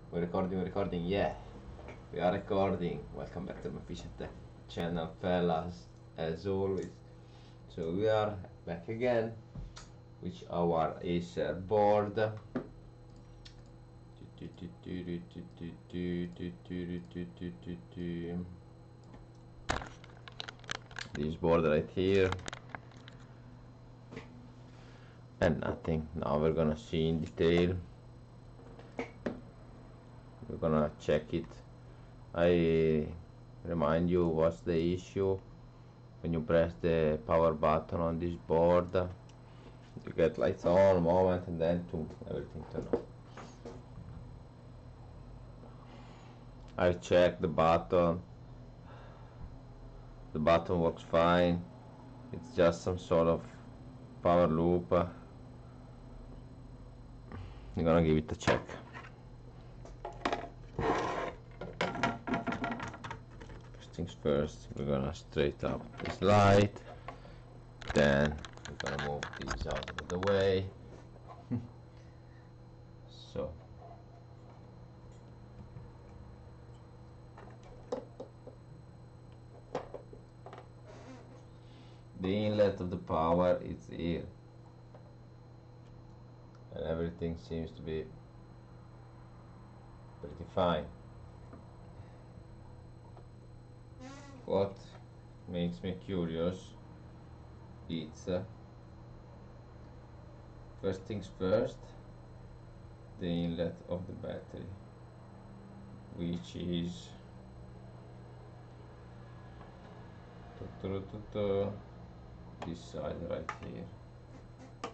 We're recording, yeah. We are recording. Welcome back to my Fish Tech channel, fellas, as always. So we are back again with our Acer board. This board right here. And nothing. Now we're gonna see in detail. We're gonna check it. I remind you what's the issue. When you press the power button on this board, you get lights on a moment and then everything turn on. I checked the button. The button works fine. It's just some sort of power loop. I'm gonna give it a check. First things first, we're gonna straight up this light. Then we're gonna move these out of the way. So the inlet of the power is here, and everything seems to be pretty fine. What makes me curious is first things first, the inlet of the battery, which is this side right here.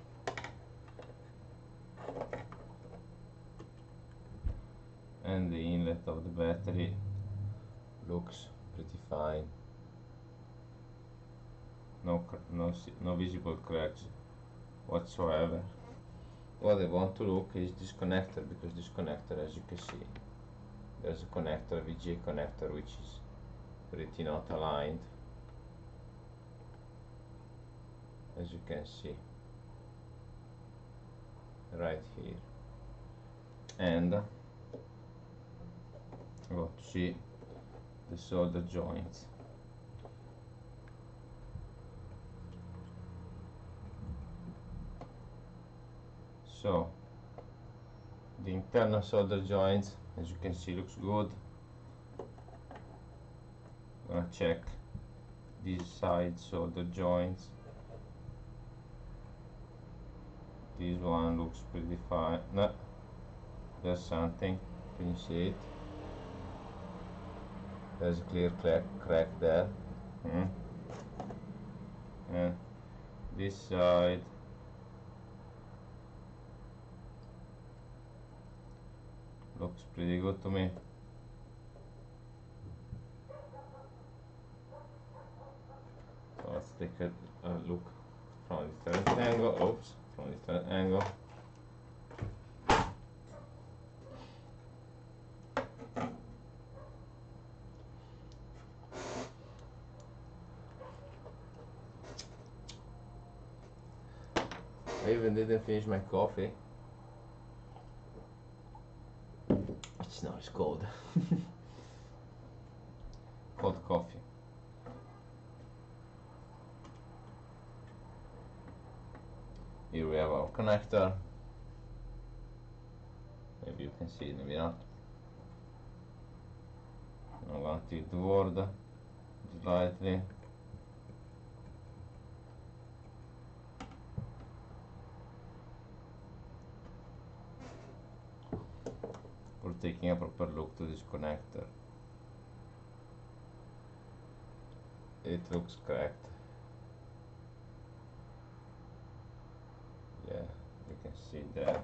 And the inlet of the battery looks pretty fine. No visible cracks whatsoever. What I want to look is this connector, because this connector, as you can see, there's a connector, VGA connector, which is pretty not aligned, as you can see right here. And I want to see the solder joints. So the internal solder joints, as you can see, looks good. I'm gonna check these side solder joints. This one looks pretty fine. No, there's something. Can you see it? There's a clear crack there. And this side looks pretty good to me. So let's take a look from a different angle. Oops, from a different angle. I even didn't finish my coffee. It's now it's cold. Cold coffee. Here we have our connector. Maybe you can see it, maybe not. I'm going to tilt the board slightly. We're taking a proper look to this connector. It looks cracked. Yeah, you can see there.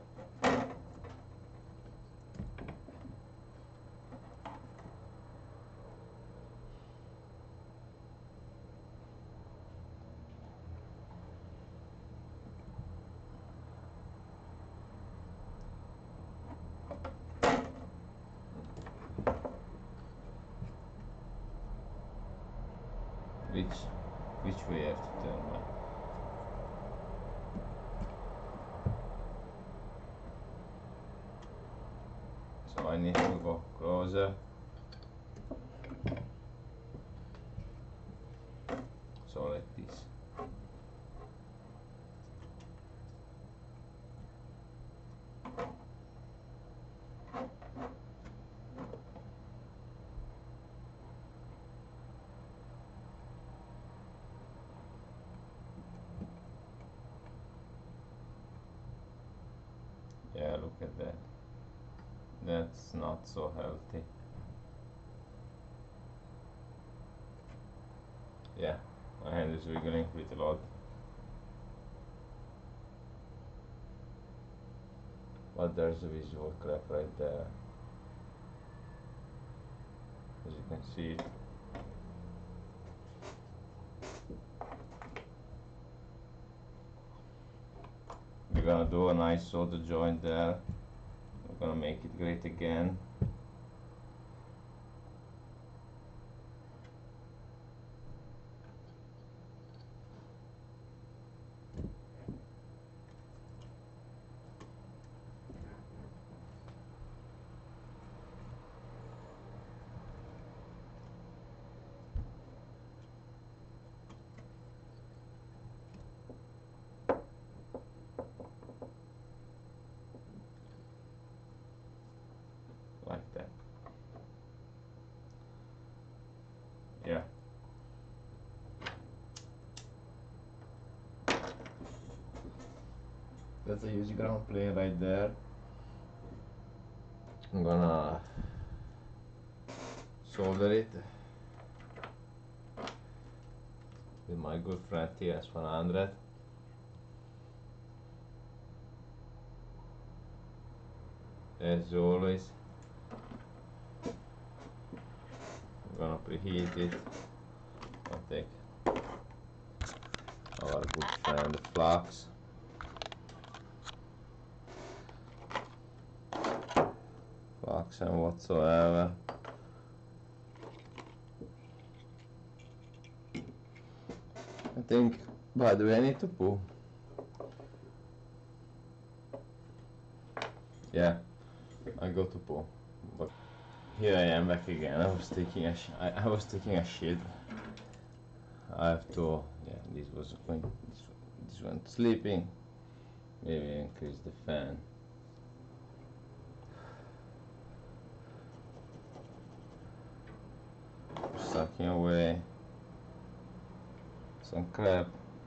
Which way I have to turn now? So I need to go closer. So like this. Yeah, look at that. That's not so healthy. Yeah, my hand is wiggling pretty a lot. But there's a visual crack right there. As you can see it. We're gonna do a nice solder joint there. We're gonna make it great again. Like that. Yeah. That's a huge ground plane right there. I'm gonna solder it with my good friend TS100. As always, I'm gonna preheat it. I'll take our good friend Flux. Flux and whatsoever. I think, by the way, I need to poo. Yeah, I go to poo. But here I am back again. I was taking a shit. I have to. Yeah, this was going. This went sleeping. Maybe increase the fan. Sucking away some crap.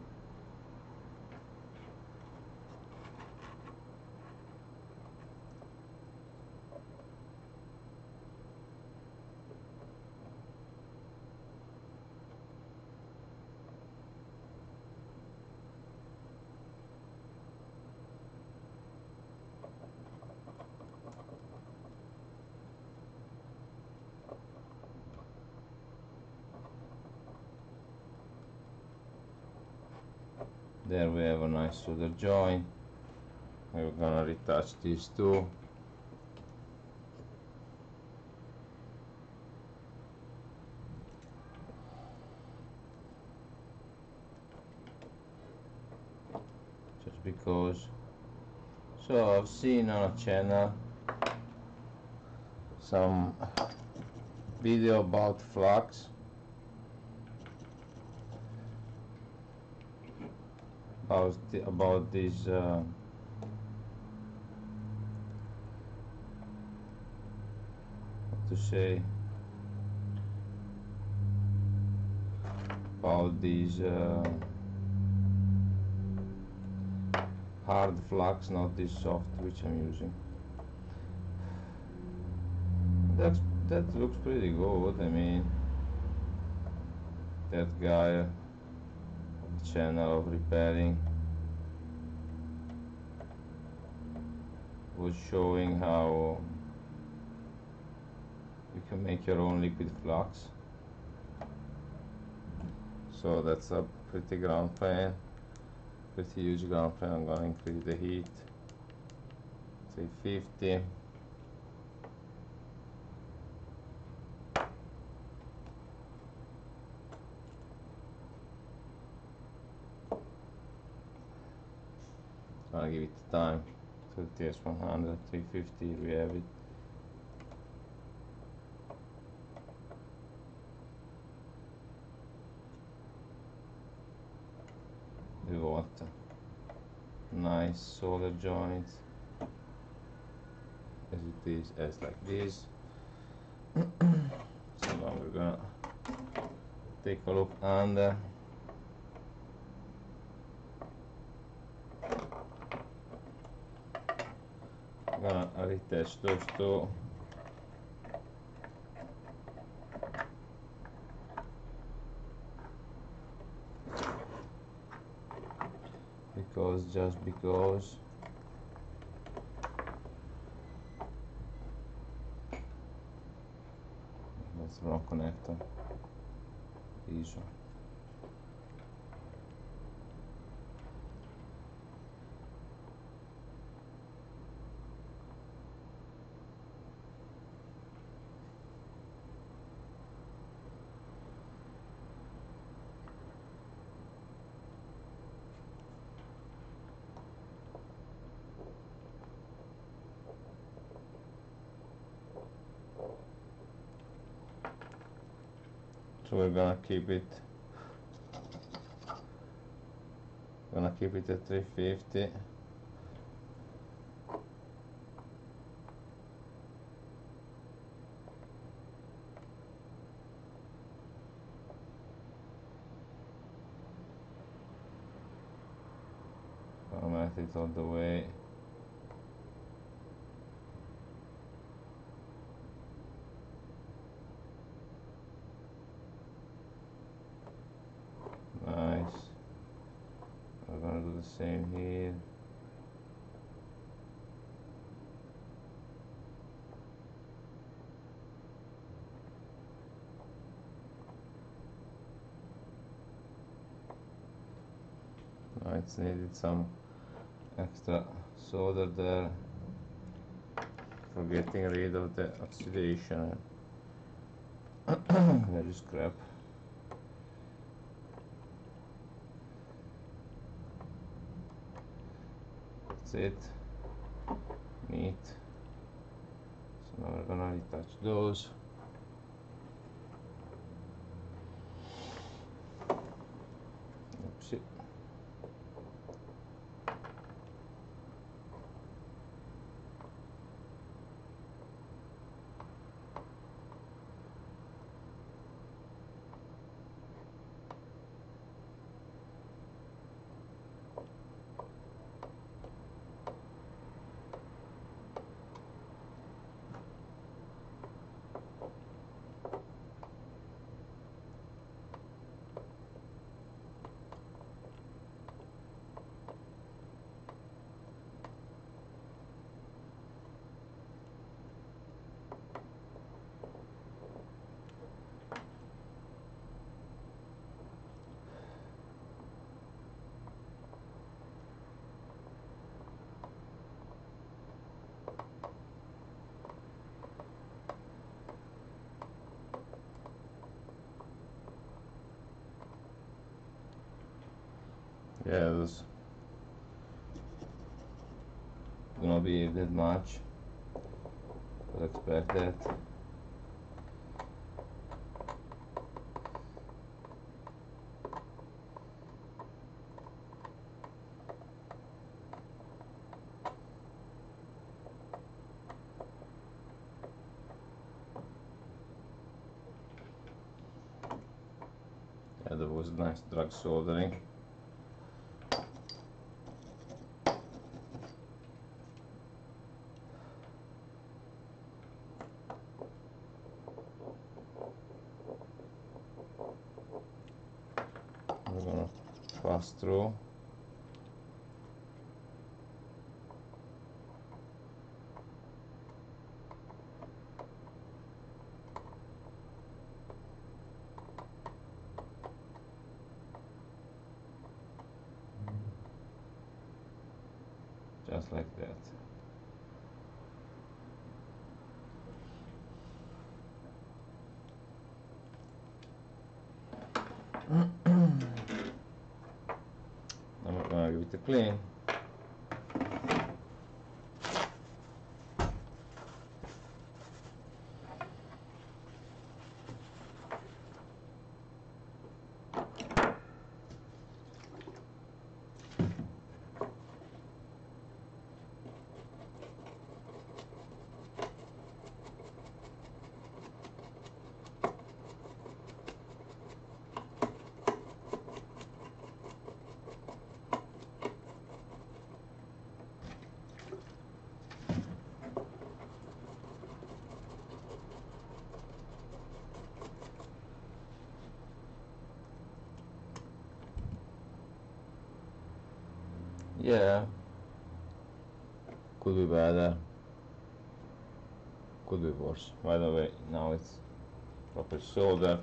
There we have a nice solder joint. We're gonna retouch these two. Just because. So I've seen on a channel some video about Flux. About this to say about these hard flux, not this soft which I'm using. That looks pretty good. I mean, that guy channel of repairing was showing how you can make your own liquid flux. So that's a pretty ground plane, pretty huge ground plane. I'm gonna increase the heat, say 50. I'll give it time. So TS100, 350, we have it. not nice solder joint as it is as like this. So now we're gonna take a look under. Gonna reattach those two. Just because that's the wrong connector. This one. So we're gonna keep it at 350. Format it all the way. Nice. We're gonna do the same here. It's needed some extra solder there for getting rid of the oxidation. Very scrap. That's it. Neat. So now we're gonna retouch those. Oopsie. Yeah, there's gonna be that much. I'll expect that. Yeah, that was nice drug soldering. We're gonna pass through. Just like that. Now we're gonna give it a clean. Yeah, could be better, could be worse. By the way, now it's proper soldered.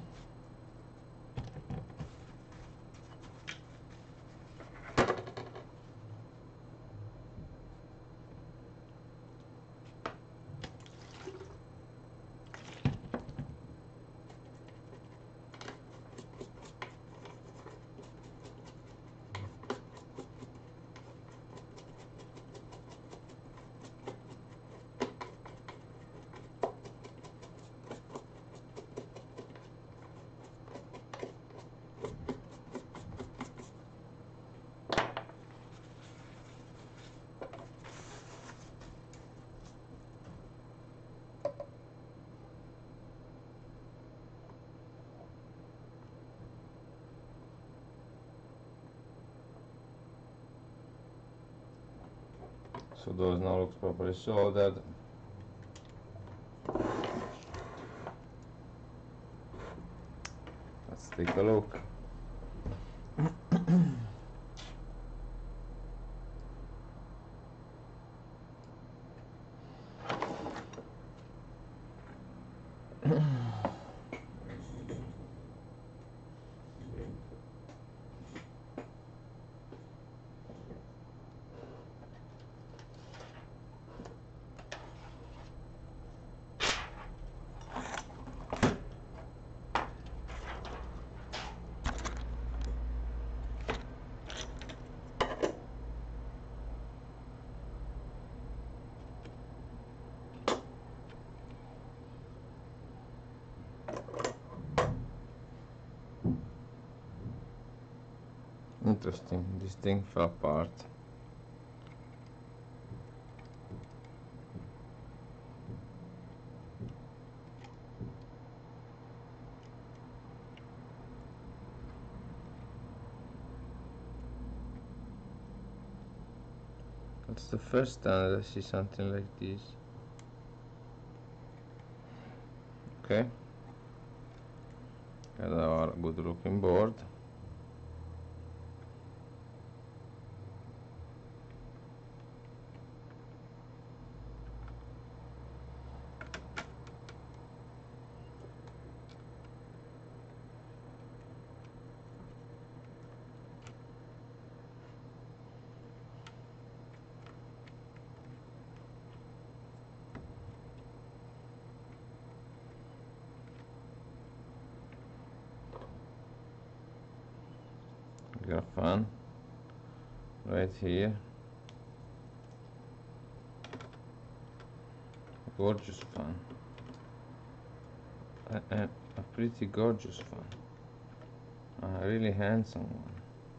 So those now looks properly soldered. Let's take a look. Interesting, this thing fell apart. It's the first time that I see something like this. Okay, got our good looking board. Got fan right here, gorgeous fan, a pretty gorgeous fan, a really handsome one.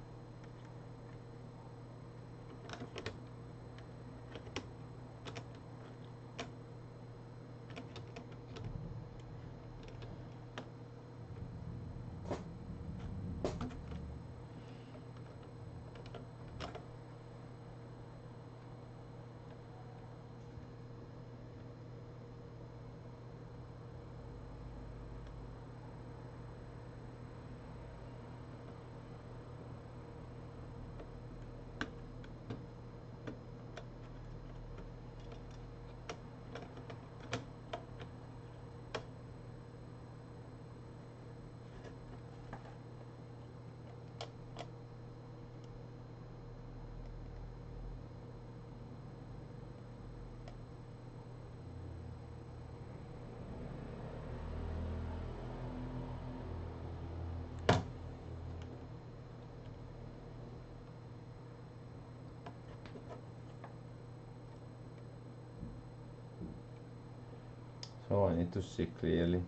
So I need to see clearly.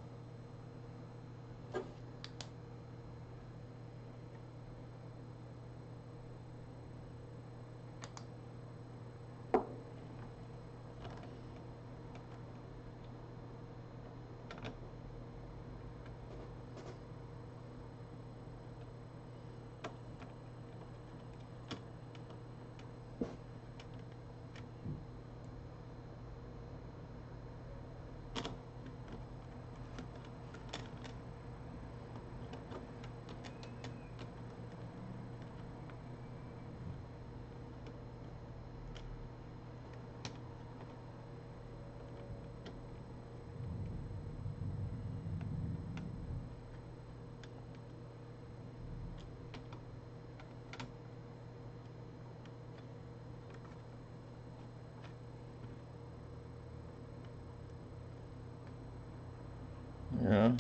Yeah.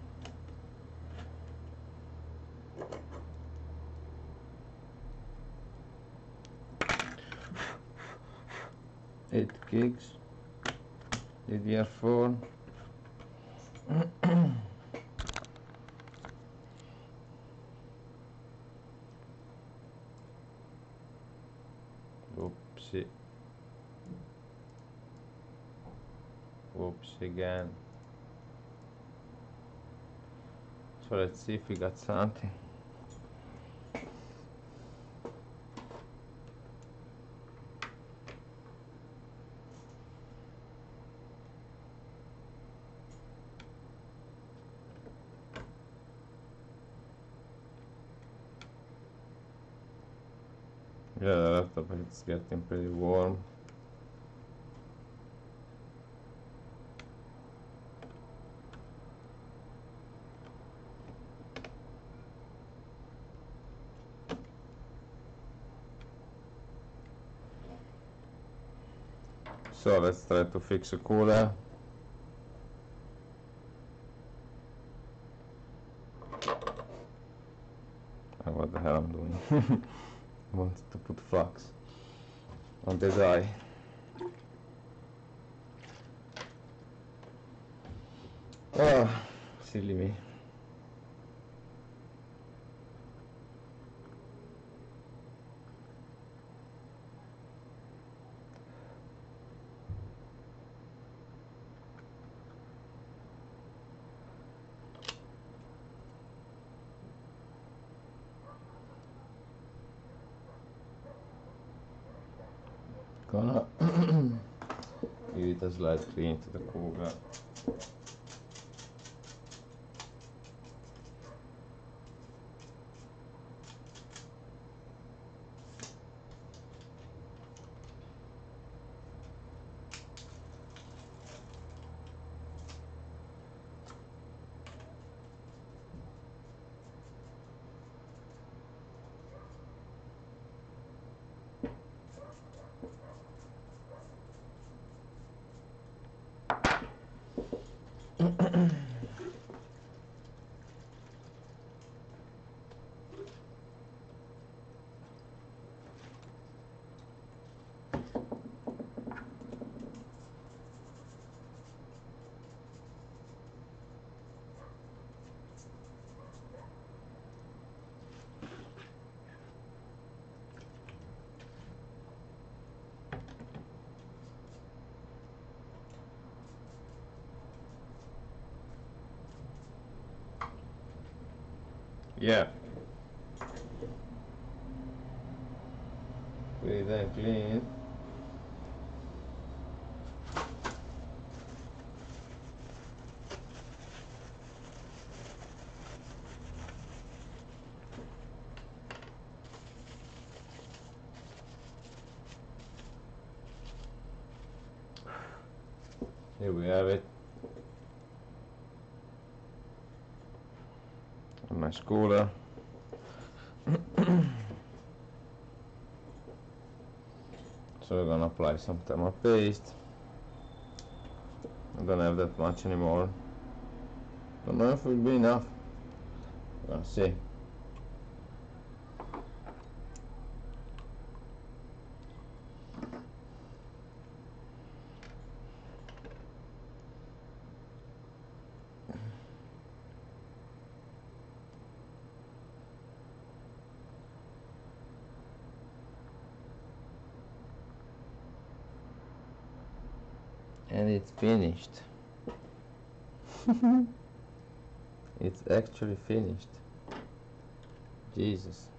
Eight gigs. DDR4. Oopsie. Oops again. So let's see if we got something. Yeah, the laptop is getting pretty warm. So let's try to fix a cooler. Oh, what the hell I'm doing? I want to put flux on the die. Oh, silly me. Gonna give it a slight clean to the cooler. Yeah. Pretty damn clean. Here we have it. A nice cooler. So we're gonna apply some thermal paste. I don't have that much anymore. Don't know if it will be enough. We're gonna see. And it's finished. It's actually finished. Jesus.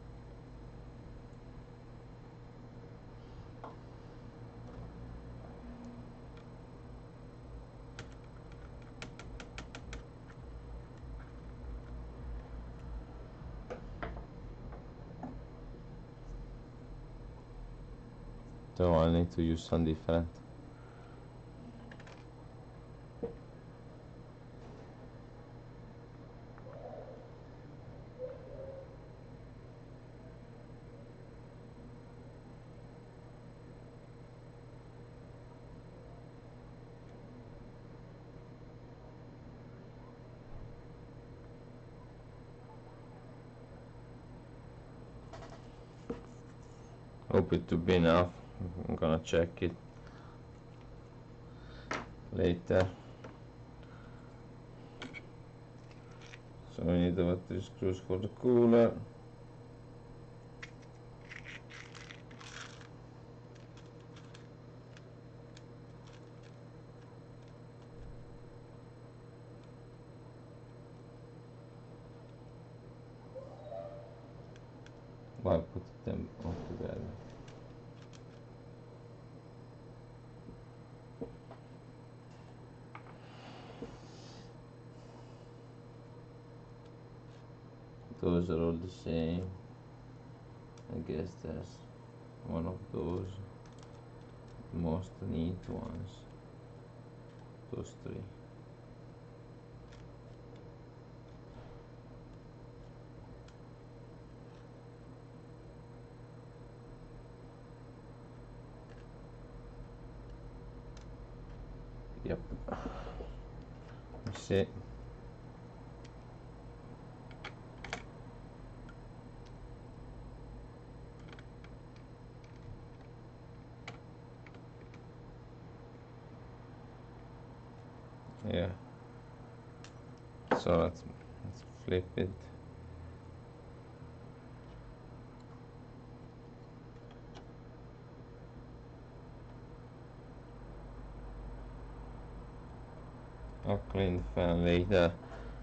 So I need to use some different. Hope it to be enough. I'm gonna check it later. So we need the battery screws for the cooler. Why put them all together? Those are all the same. I guess that's one of those most neat ones. Those three. Yep. That's it. Yeah. So let's flip it. I'll clean the fan later.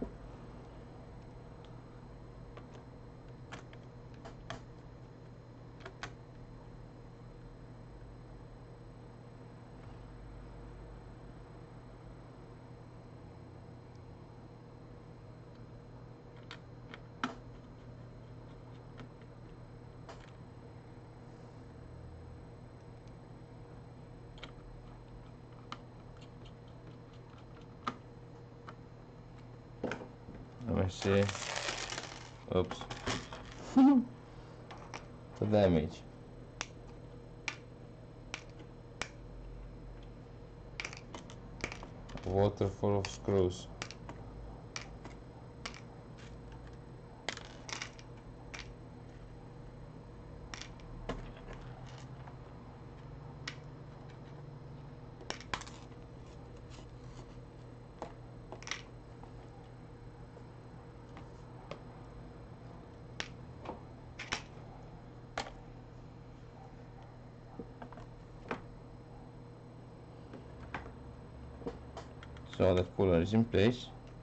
Let me see. Oops. The damage. Water full of screws. So the cooler is in place.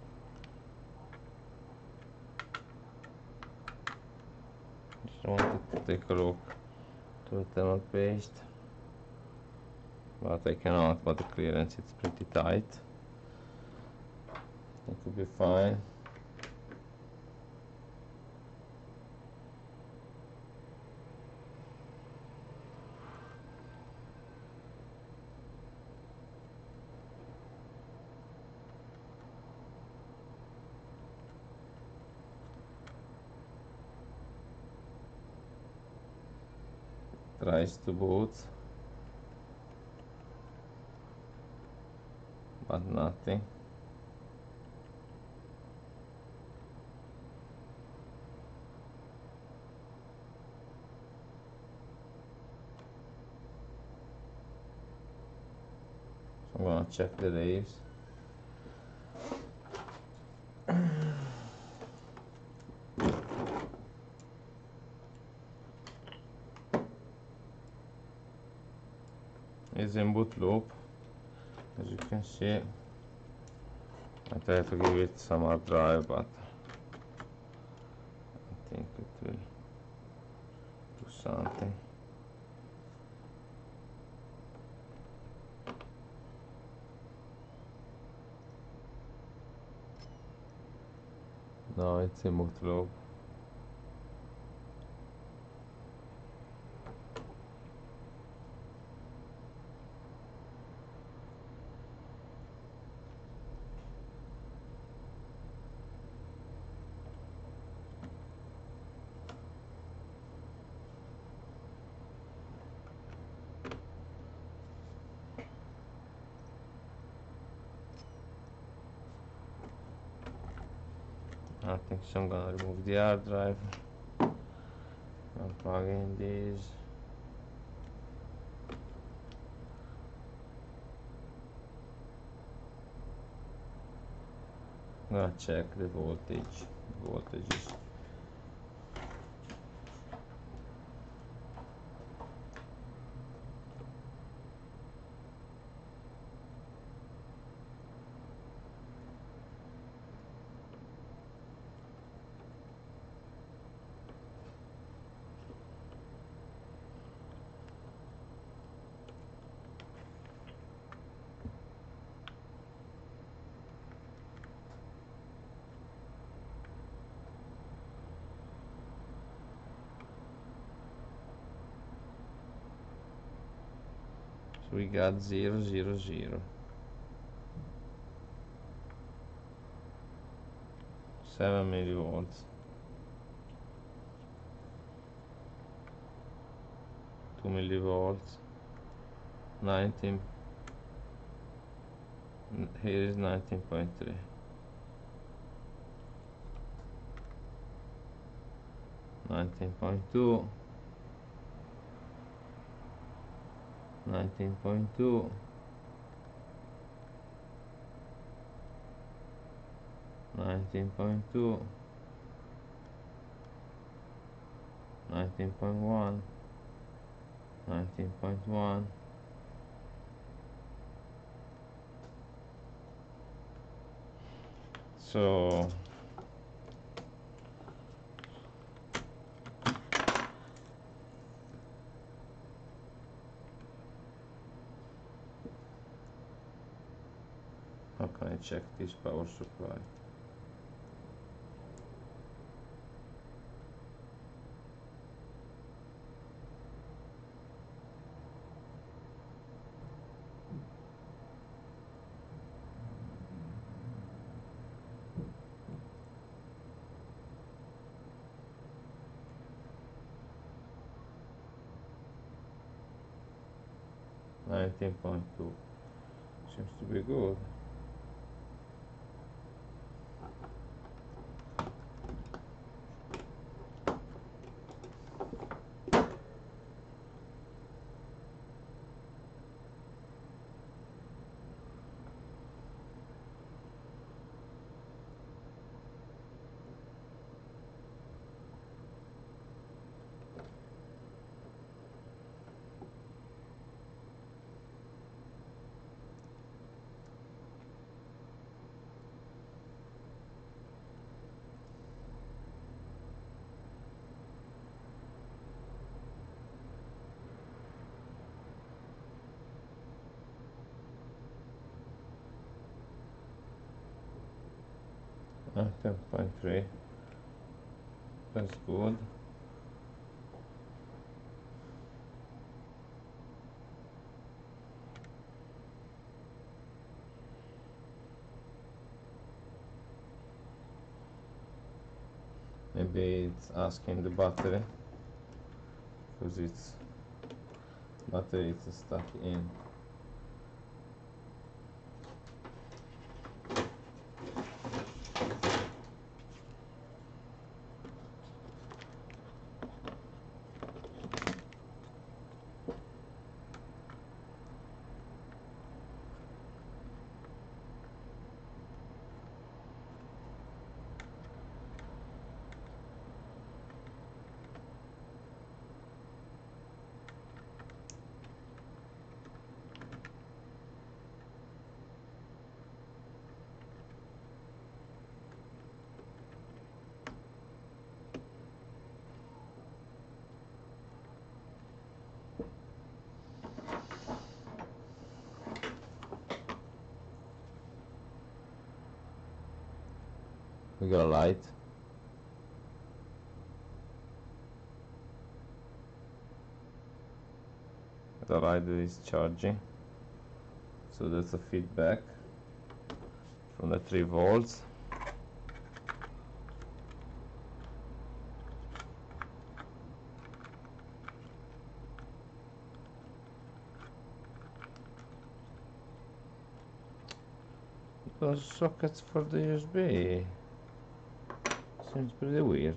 Just wanted to take a look to the thermal paste, but I cannot, but the clearance is pretty tight. It could be fine. Tries to boot, but nothing. So I'm gonna check the rails. Is in boot loop, as you can see. I try to give it some hard drive, but I think it will do something. No, it's in boot loop. I think so. I'm gonna remove the hard drive. I'm plugging these. I'm gonna check the voltage. Voltage is so we got 0, 0, 0. 7 millivolts. 2 millivolts. 19. Here is 19.3. 19.2. 19.2. 19.2. 19.1. 19.1. So how can I check this power supply? $19.2 seems to be good. Ah, 10.3, that's good. Maybe it's asking the battery because it's battery is stuck in. We got a light. The rider is charging, so that's a feedback from the 3 volts. Those sockets for the USB seems pretty weird.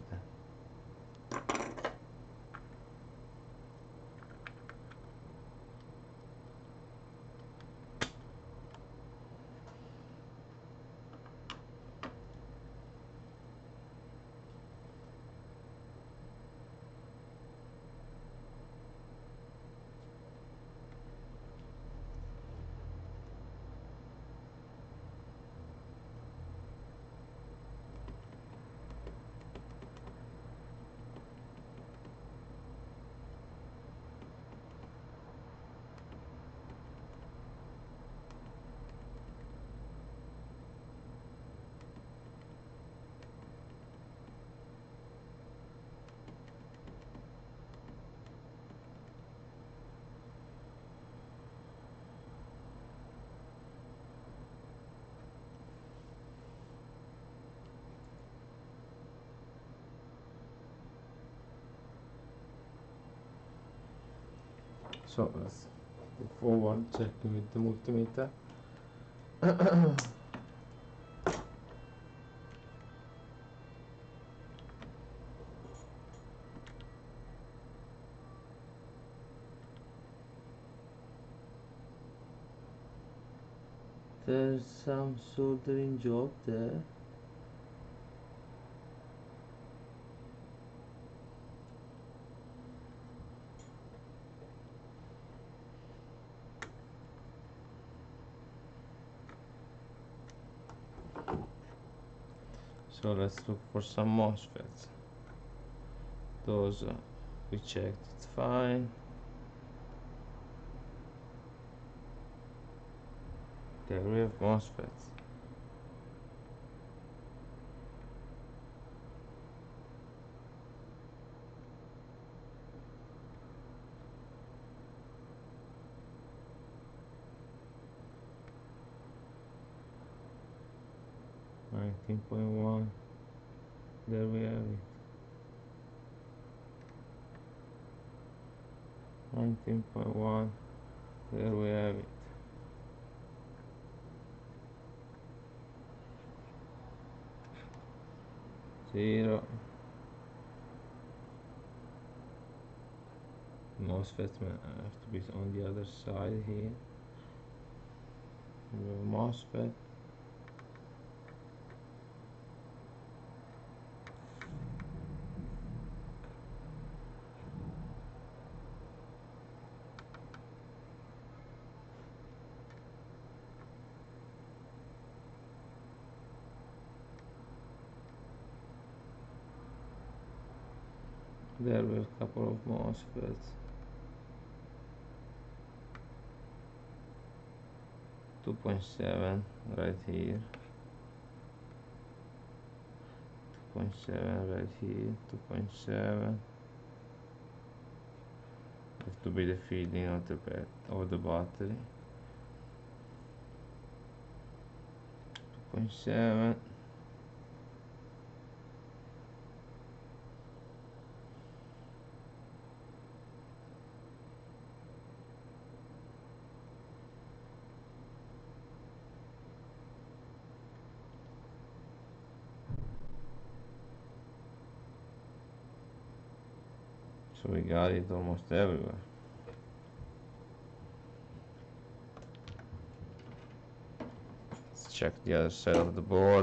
So let's go forward, checking with the multimeter. There's some soldering job there. So let's look for some MOSFETs. Those we checked, it's fine. Okay, we have MOSFETs. $19.1. There we have it. 19.1. There we have it. Zero. MOSFET have to be on the other side here. We have MOSFET. There we have a couple of MOSFETs. 2.7 right here. 2.7 right here. 2.7. Have to be the feeding of the battery. 2.7. So we got it almost everywhere. Let's check the other side of the board.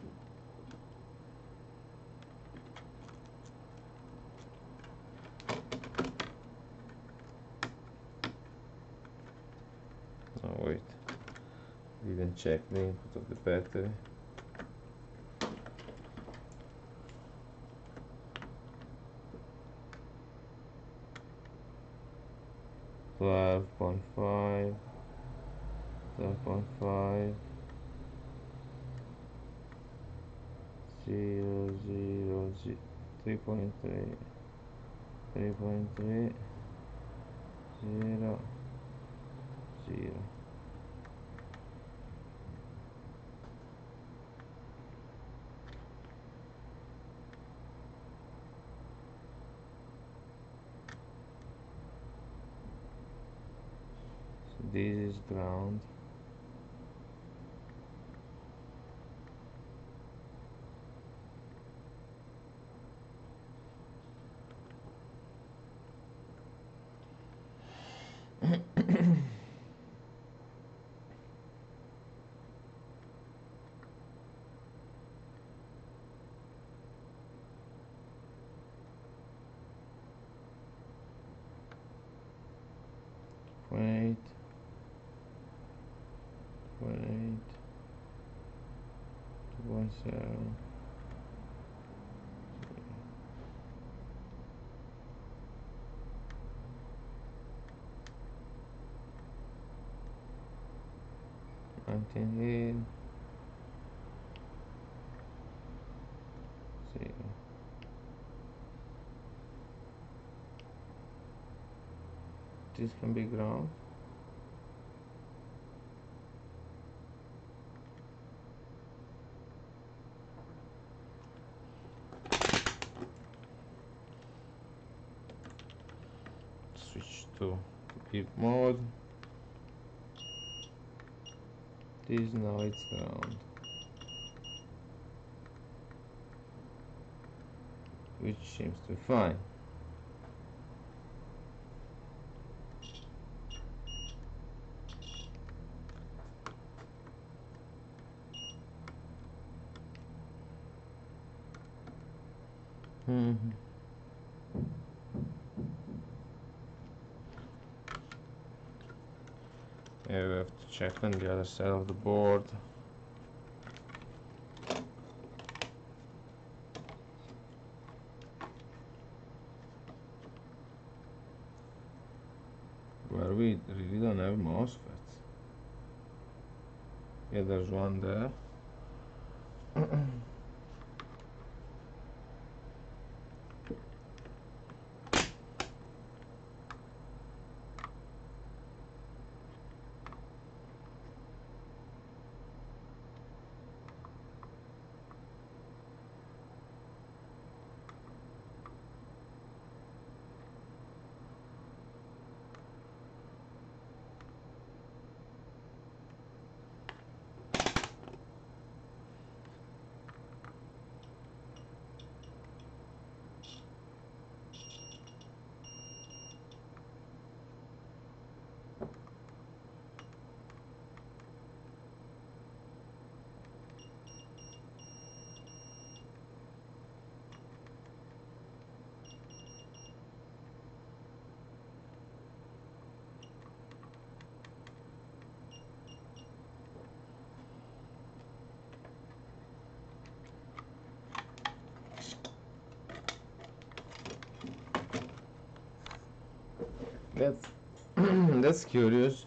Oh wait, didn't check the input of the battery. Twelve point five, 12.5, 3.3, 3.3, 0, 0. So this is ground. Wait, 2.7. Nineteen here. 0. This can be ground. Switch to skip mode. This now it's ground, which seems to be fine. Yeah, we have to check on the other side of the board. Where we really don't have MOSFETs. Yeah, there's one there. That's that's curious.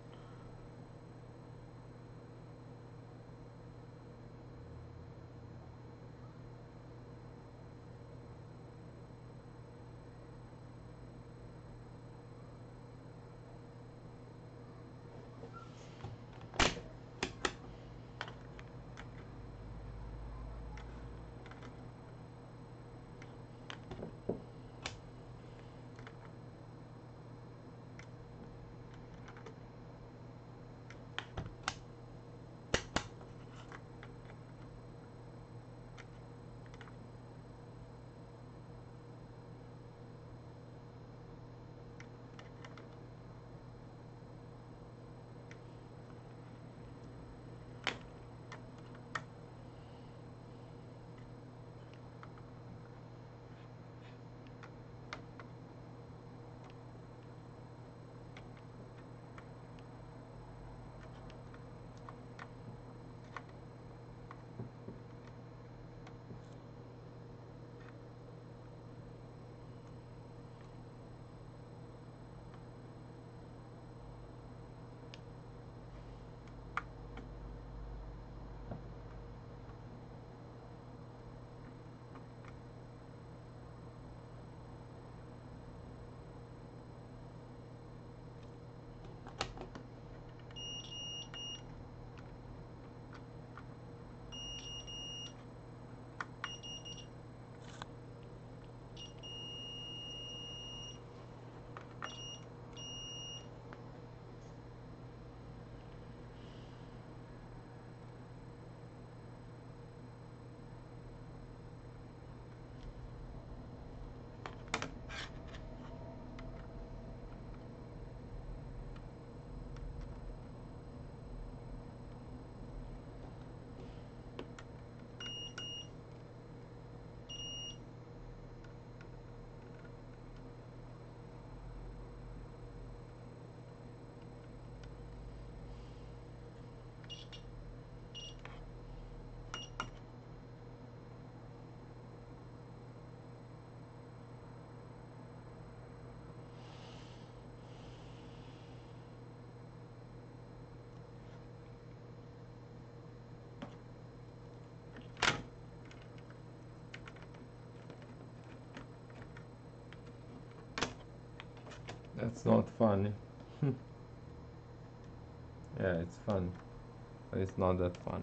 That's not funny. Yeah, it's fun, but it's not that fun.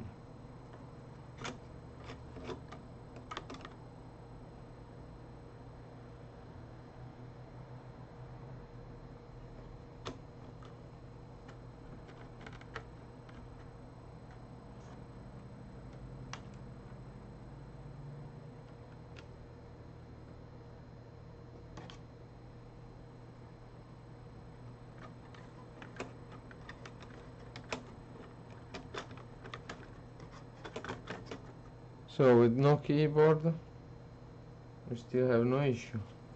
So with no keyboard, we still have no issue.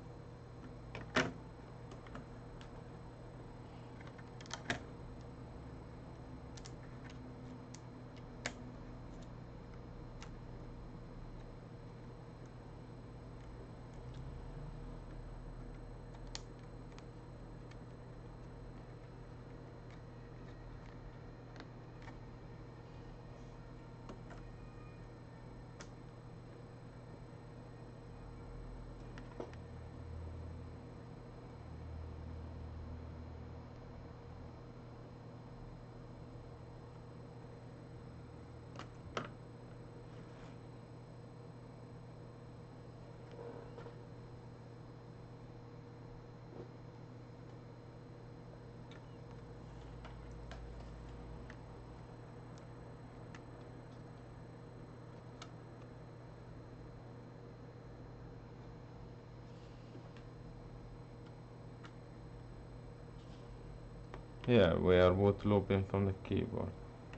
Yeah, we are boot looping from the keyboard.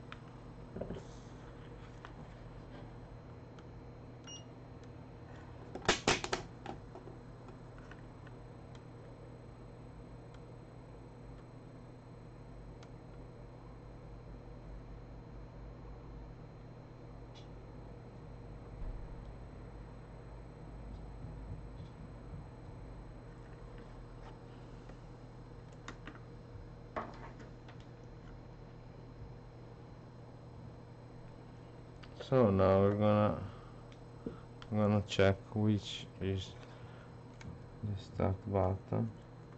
So now we're gonna check which is the start button.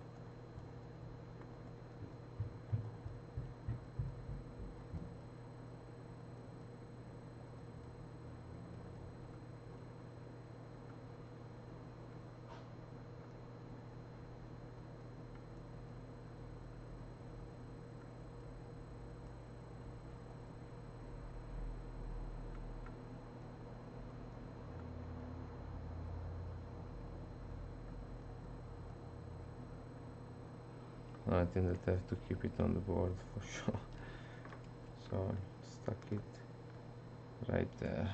I think that I have to keep it on the board for sure. So stuck it right there.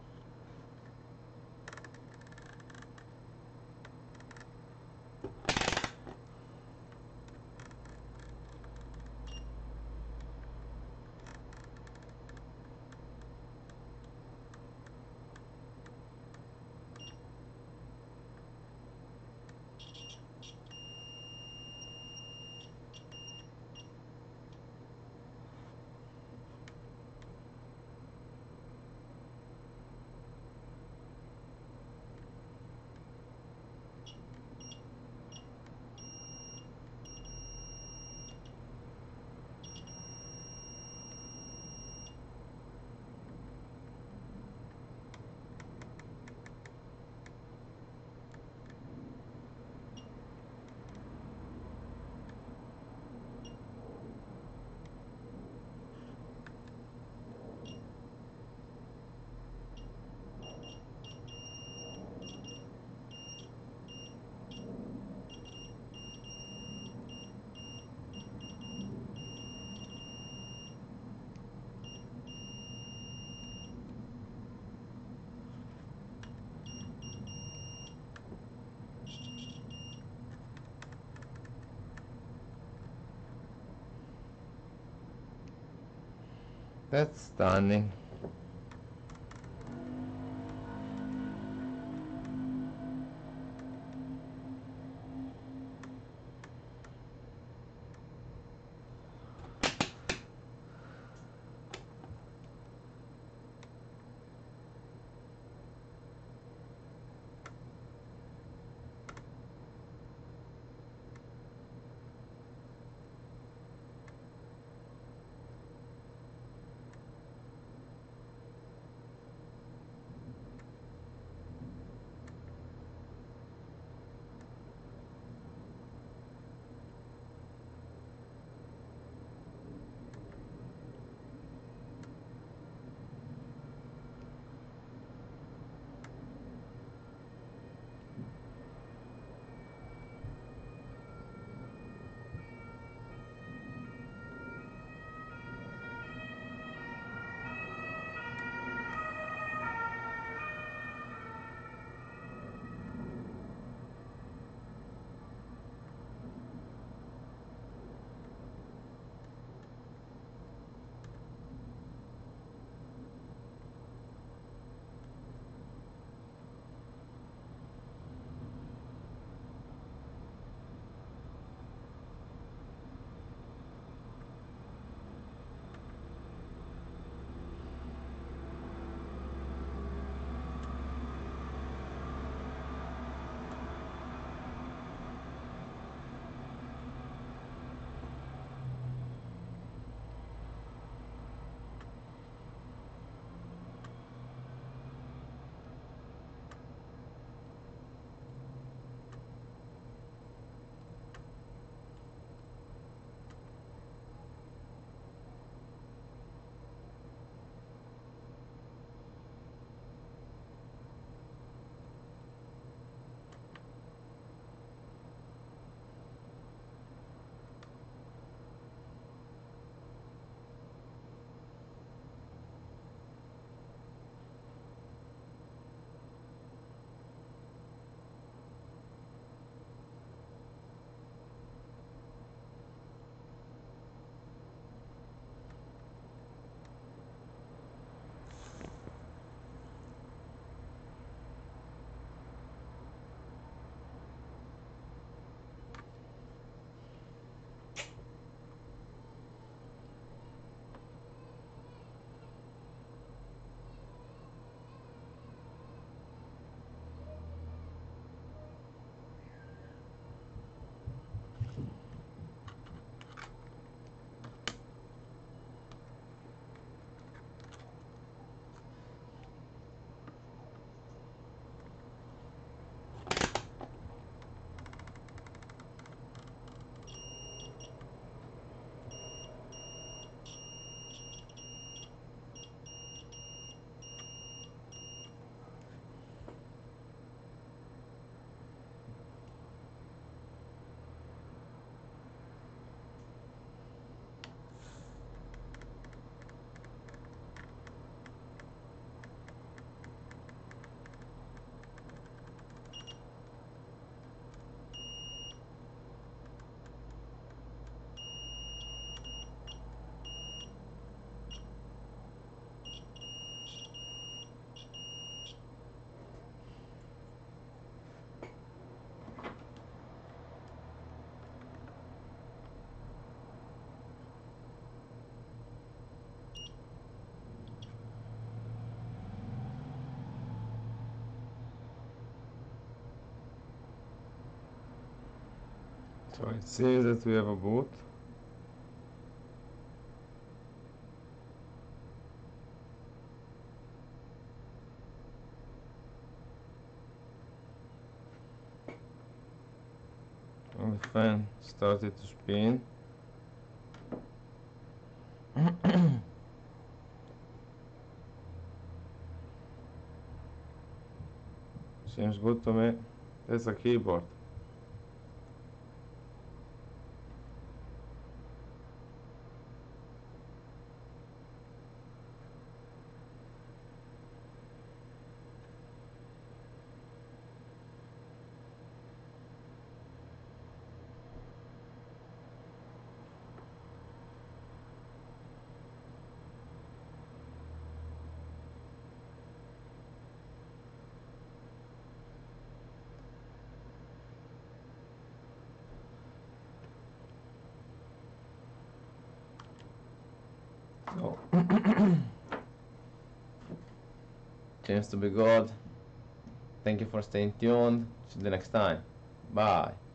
That's stunning. So it seems that we have a boot. And the fan started to spin. Seems good to me. That's a keyboard. So seems to be good. Thank you for staying tuned. See you the next time. Bye.